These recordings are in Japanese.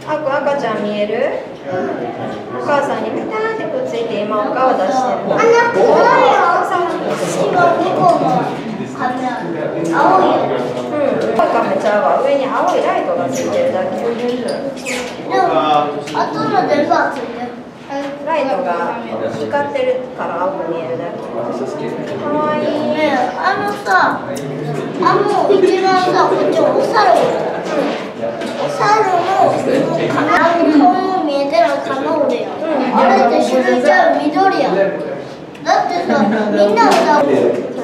赤ちゃん見える？お母さんにピターってくっついて今お顔出してるの。青いカメちゃうわ。上に青いライトがついてるだけ。でもあとの全部はついてる。 ライトが光ってるから青く見えるだけ。かわいい。 ねえ、さ、一番さ、こっちお猿。お猿の顔も見えてる卵でよ。あれって種類ちゃう緑や。だってさ、みんなさ、これ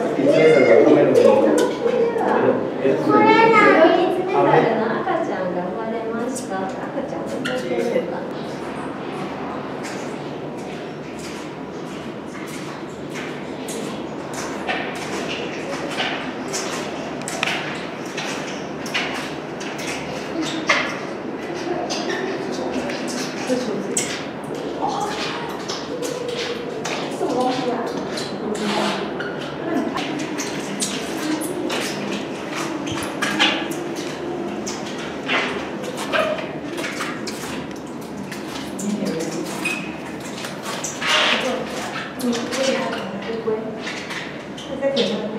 何？赤ちゃんが生まれました。赤ちゃんが生まれてるかな。Después,